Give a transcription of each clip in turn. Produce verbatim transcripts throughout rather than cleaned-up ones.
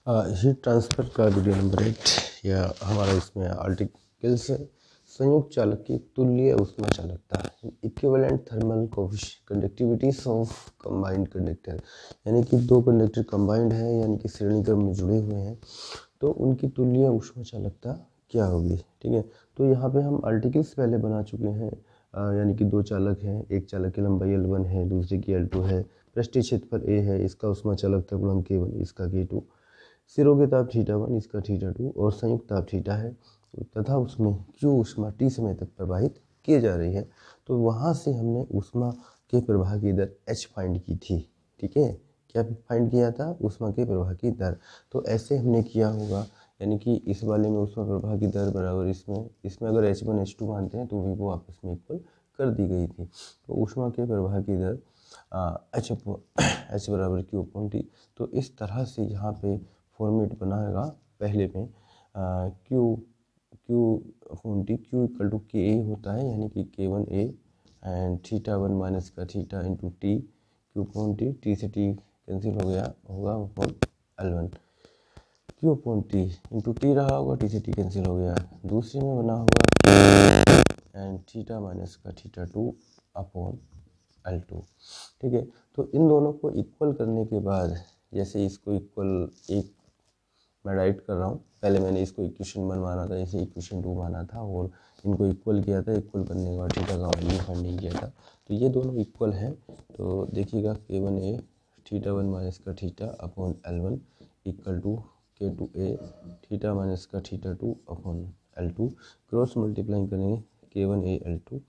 Heat transfer का video number eight या हमारा इसमें आर्टिकल्स संयुक्त चालक की तुल्य ऊष्मा चालकता, equivalent thermal conductivities of combined conductor, यानी कि दो कंडक्टर कंबाइंड है यानी कि श्रेणी क्रम में जुड़े हुए हैं तो उनकी तुल्य ऊष्मा चालकता क्या होगी। ठीक है, तो यहाँ पे हम आर्टिकल्स पहले बना चुके हैं, यानी कि दो चालक हैं, एक चालक की लंबाई एल वन है, दूसरे की एल टू है, पृष्ठीय क्षेत्रफल ए है, इसका ऊष्मा चालकता गुणांक के वन, इसका के टू, सिरों के ताप थीटा वन, इसका थीटा टू और संयुक्त ताप थीटा है तथा उसमें क्यू ऊष्मा टी समय तक प्रवाहित की जा रही है। तो वहाँ से हमने ऊष्मा के प्रवाह की दर एच फाइंड की थी। ठीक है, क्या फाइंड किया था? ऊष्मा के प्रवाह की दर। तो ऐसे हमने किया होगा, यानी कि इस वाले में ऊष्मा प्रवाह की दर बराबर इसमें इसमें अगर एच वन एच टू मानते हैं तो भी वो आपस में इक्वल कर दी गई थी। तो ऊष्मा के प्रवाह की दर एच एच बराबर क्यू अपॉन टी। तो इस तरह से यहाँ पे फॉर्मेट बनाएगा पहले में Q Q upon T, Q equal to K A होता है, यानी कि K one A and theta one minus का theta into T, Q upon T, T से टी कैंसिल हो गया होगा upon L one, Q upon T into T रहा होगा, टी से टी कैंसिल हो गया। दूसरे में बना होगा एंड थीटा माइनस का theta two upon L two. ठीक है, तो इन दोनों को इक्वल करने के बाद, जैसे इसको इक्वल एक मैं राइट कर रहा हूँ, पहले मैंने इसको इक्वेशन वन माना था, इसे इक्वेशन टू माना था और इनको इक्वल किया था। इक्वल करने के बाद थीटा का वैल्यू फाइंडिंग किया था, तो ये दोनों इक्वल हैं। तो देखिएगा K one A theta one minus का theta upon L one equal to K two A theta minus का theta two upon L two, cross multiplying करेंगे K one A L two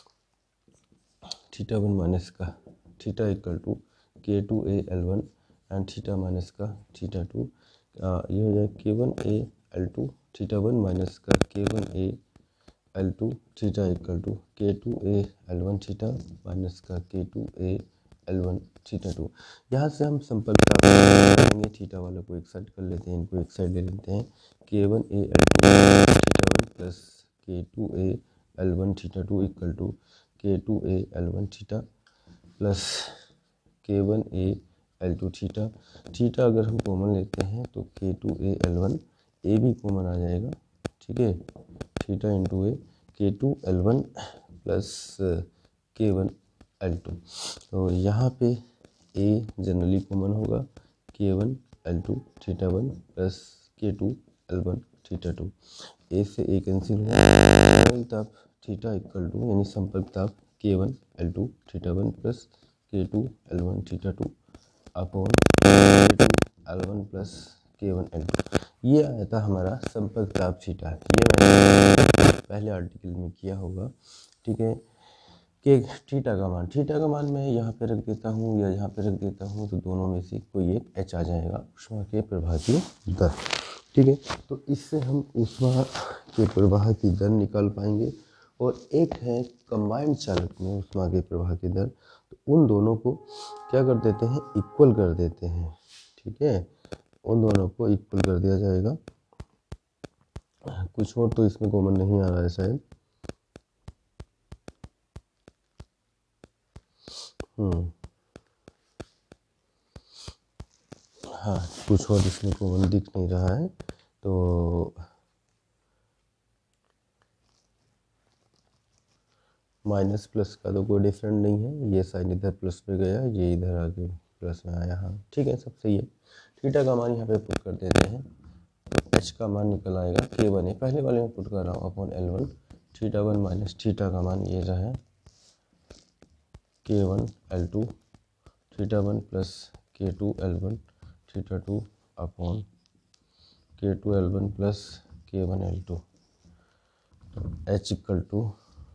theta one minus का theta equal to K two A L one and theta minus का theta two, ये हो जाए K one A L two theta one minus का K one A L two theta equal to K two A L one theta minus का K two A L one theta two. यहाँ से हम संपर्क प्राप्त करेंगे, थीटा वाला को एक साइड कर लेते हैं, इनको एक साइड ले लेते हैं, K one A L two theta one plus K two A L one theta two equal to K two A L one theta plus K one A L two theta. Theta अगर हम common लेते हैं तो K two A L one, A भी common आ जाएगा। ठीक है, theta into A K two L one plus K one L two. तो यहाँ पे ए जनरली कॉमन होगा, K one L two theta one plus K two L one theta two, A से A cancel हुआ, ताप theta equal to यानी संपर्क ताप K one L two theta one plus K two L one theta two upon K two L one plus K one L two. ये आया था हमारा संपर्क ताप थीटा। ये मैंने पहले आर्टिकल में किया होगा। ठीक है, कि थीटा का मान थीटा का मान मैं यहाँ पे रख देता हूँ या यहाँ पे रख देता हूँ, तो दोनों में से कोई एक एच आ जाएगा, ऊष्मा के प्रवाह की दर। ठीक है, तो इससे हम ऊष्मा के प्रवाह की दर निकाल पाएंगे। और एक है कंबाइंड चालक में ऊष्मा के प्रवाह की दर, तो उन दोनों को क्या कर देते हैं, इक्वल कर देते हैं। ठीक है, उन दोनों को इक्वल कर दिया जाएगा। कुछ और तो इसमें कॉमन नहीं आ रहा है शायद। हम्म हाँ, कुछ और इसमें कॉमन दिख नहीं रहा है। तो माइनस प्लस का तो कोई डिफरेंट नहीं है, ये साइन इधर प्लस में गया, ये इधर आगे प्लस में आया। हाँ ठीक है, सब सही है। थीटा का मान यहाँ पे पुट कर देते हैं, एच का मान निकल आएगा के वन है, पहले वाले में पुट कर रहा हूँ, upon L one theta one minus theta का मान ये रहा K one L two theta one plus K two L one theta two upon K two L one plus K one L two. H equal to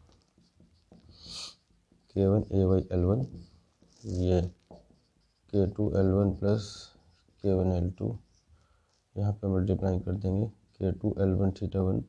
K one A by L one, ये K two L one plus K one L two, यहाँ पे multiply कर देंगे K two L one theta one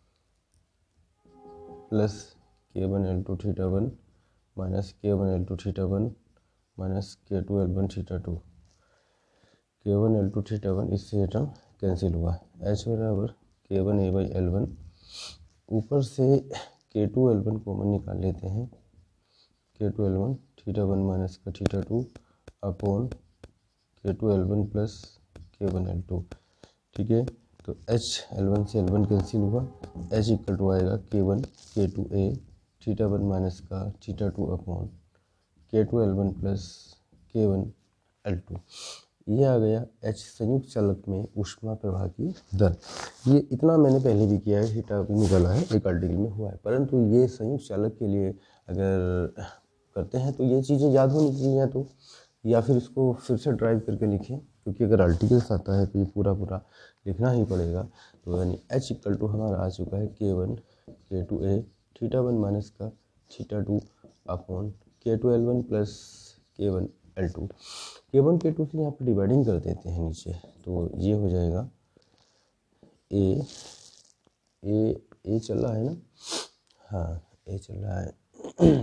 plus K one L two theta one minus K one L two theta one minus K two L one theta two, K one L two theta one, इससे term cancel हुआ। H बराबर K one A by L one, ऊपर से के two L one common निकाल लेते हैं, K two L one theta one minus का theta two upon K two L one plus K one L two. ठीक है। तो एच एल वन से एल वन कैंसिल हुआ, एच इक्वल टू आएगा K one K two A theta one minus का theta two upon K two L one plus K one L two. ये आ गया एच संयुक्त चालक में ऊष्मा प्रवाह की दर। ये इतना मैंने पहले भी किया है, थीटा भी निकाला है, एक आर्टिकल में हुआ है, परंतु ये संयुक्त चालक के लिए अगर करते हैं तो ये चीज़ें याद होनी चाहिए, तो या फिर इसको फिर से ड्राइव करके लिखें, क्योंकि अगर आर्टिकल्स आता है तो ये पूरा पूरा लिखना ही पड़ेगा। तो यानी एच इक्वल टू हमारा आ चुका है K one K two A theta one minus का theta two upon K two L one plus K one L two. K one K two से यहाँ पर डिवाइडिंग कर देते हैं नीचे, तो ये हो जाएगा ए ए ए चल रहा है ना, हाँ ए चल रहा है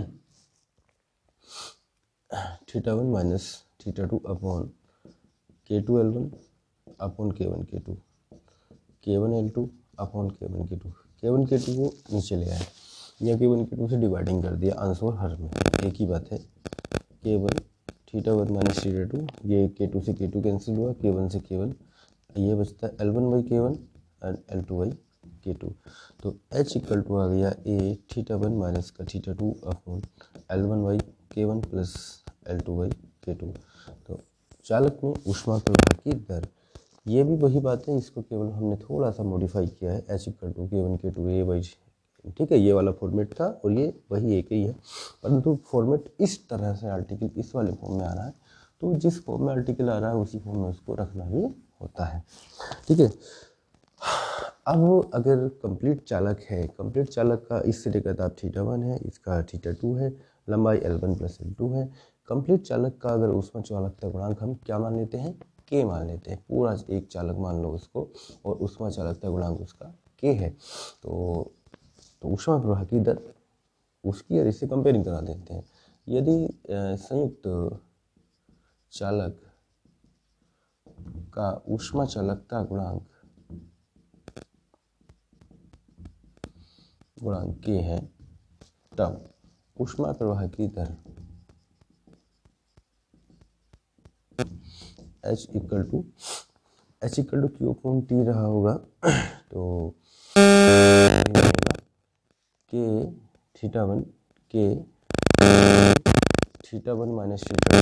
theta one minus theta two upon K two L one upon K one K two K one L two upon K one K two K one K two को नीचे ले आए या के वन के टू से dividing कर दिया, answer और हर में एक ही बात है। K one theta one minus theta two, ये के टू से के टू कैंसिल हुआ, के वन से के वन, ये बचता है L one by K one and L two by K two. तो एच इक्वल टू आ गया ए थीटा वन माइनस का theta two upon L one by K one plus L two by K two. तो चालक में ऊष्मा प्रवाह की दर, ये भी वही बात है, इसको केवल हमने थोड़ा सा मॉडिफाई किया है, H equal to K one K two A by, ठीक है, ये वाला फॉर्मेट था और ये वही एक ही है, परंतु फॉर्मेट इस तरह से आर्टिकल इस वाले फॉर्म में आ रहा है, तो जिस फॉर्म में आर्टिकल आ रहा है उसी फॉर्म में उसको रखना भी होता है, ठीक है। अब अगर कंप्लीट चालक है, कंप्लीट चालक का इस सिरे का दाब थीटा वन है, इसका थीटा टू है, लंबाई L one plus L two है। कंप्लीट चालक का अगर ऊष्मा चालकता गुणांक हम क्या मान लेते हैं, के मान लेते हैं, पूरा एक चालक मान लो उसको, और ऊष्मा चालकता गुणांक उसका के है। तो तो ऊष्मा प्रवाह की दर उसकी और इससे कंपेयरिंग करा देते हैं। यदि संयुक्त चालक का ऊष्मा चालकता गुणांक गुणांक के है, तब ऊष्मा प्रवाह की दर H equal to H equal to Q upon T रहा होगा, तो K theta one K theta one minus theta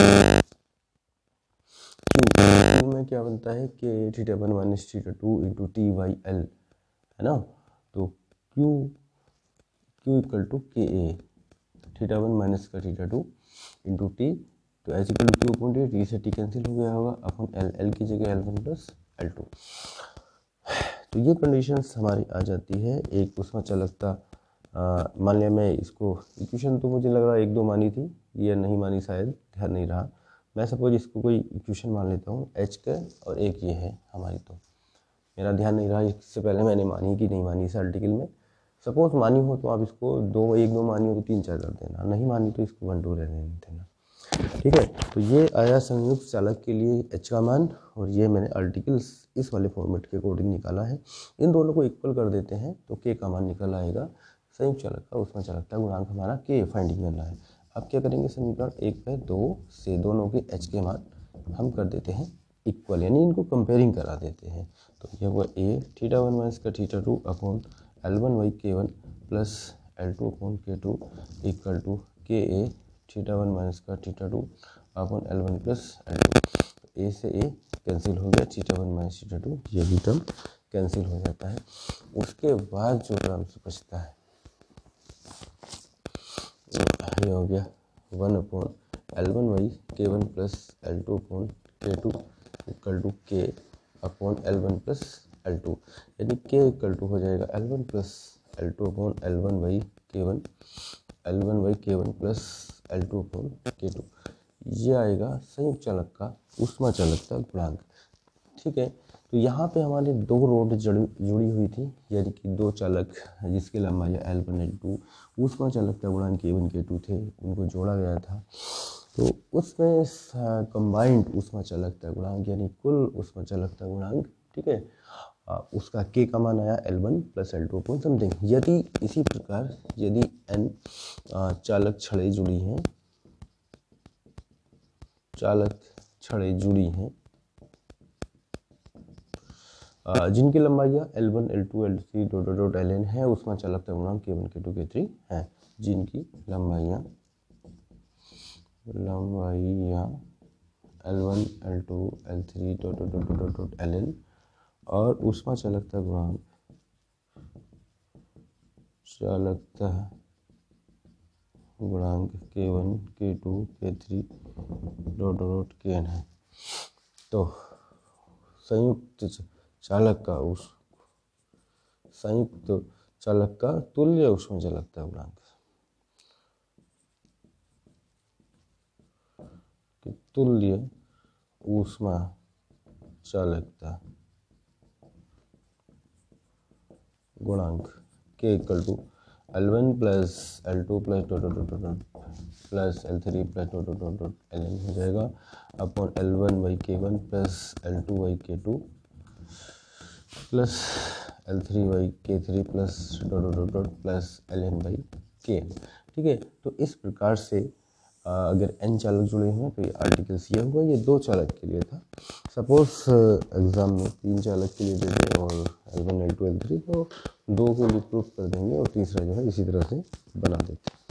two, Q में क्या बनता है, K theta one minus theta two into T by L, है ना। तो Q Q equal to K A theta one minus का थीटा टू इंटू टी, तो H equal to Q upon T, T से टी कैंसिल हो गया होगा, अपन एल एल की जगह L one plus L two. तो ये कंडीशंस हमारी आ जाती है। एक ऊष्मा चालकता, मान लिया मैं इसको, इक्वेशन तो मुझे लग रहा है एक दो मानी थी, ये नहीं मानी शायद, ध्यान नहीं रहा, मैं सपोज इसको कोई इक्वेशन मान लेता हूँ एच का, और एक ये है हमारी, तो मेरा ध्यान नहीं रहा इससे पहले मैंने मानी कि नहीं मानी इस आर्टिकल में। सपोज मानी हो तो आप इसको दो, एक दो मानी हो तो तीन चार कर देना, नहीं मानी तो इसको वन टू रहने देना, ठीक है। तो ये आया संयुक्त चालक के लिए एच का मान, और ये मैंने आर्टिकल्स इस वाले फॉर्मेट के अकॉर्डिंग निकाला है। इन दोनों को इक्वल कर देते हैं तो के का मान निकल आएगा। संयुक्त चालक का ऊष्मा चालकता गुणांक हमारा के फाइंडिंग करना है। अब क्या करेंगे, समीकरण एक पे दो से दोनों के एच के मान हम कर देते हैं इक्वल, यानी इनको कंपेयरिंग करा देते हैं। तो यह हुआ ए थीटा वन माइनस का theta two upon L one by K one plus L two upon K two equal to K A theta one minus का theta two upon L one plus L two. A से A cancel हो गया, theta one minus theta two, ये भी term cancel हो जाता है। उसके बाद जो टर्म बचता है ये हो गया one upon L one by K one plus L two upon K two equal to K upon L one plus L two, यानी के इक्वल टू हो जाएगा L one plus L two upon L one by K one L one by K one plus L two upon K two. ये आएगा संयुक्त चालक का ऊष्मा चालकता गुणांक, ठीक है। तो यहाँ पे हमारे दो रोड जुड़ी हुई थी, यानी कि दो चालक जिसके लंबाई एल वन एल टू, ऊष्मा चालकता गुणांक के वन के टू थे, उनको जोड़ा गया था। तो उसमें कंबाइंड ऊष्मा चालकता गुणांक यानी कुल ऊष्मा चालकता गुणांक, ठीक है, उसका के का मान आया L one plus L two upon something. यदि इसी प्रकार यदि एन चालक छड़ें जुड़ी हैं चालक छड़ें जुड़ी हैं जिनकी लंबाइयाँ L one L two L three dot dot dot L N है उसमें चालकता गुणांक के one K two K three है। जिनकी लंबाइयाँ लंबाइयाँ L one L two L three dot dot dot dot dot L N और ऊष्मा चालकता गुणांक चालकता गुणांक के one K two K three dot dot K N है। तो संयुक्त चालक का उस संयुक्त चालक का तुल्य ऊष्मा चालकता गुणांक तुल्य ऊष्मा चालकता गुणांक K equal to L one plus L two plus dot dot dot dot plus L three plus dot dot dot dot L N हो जाएगा upon L one by K one plus L two by K two plus L three by K three plus dot dot dot dot plus L N by K N. ठीक है, तो इस प्रकार से आ, अगर N चालक जुड़े हुए हैं तो ये आर्टिकल्स ये हुआ, ये दो चालक के लिए था। सपोज एग्ज़ाम में तीन चालक के लिए दे दें और L one L two L three तो दो को भी प्रूफ कर देंगे और तीसरा जो है इसी तरह से बना देते हैं।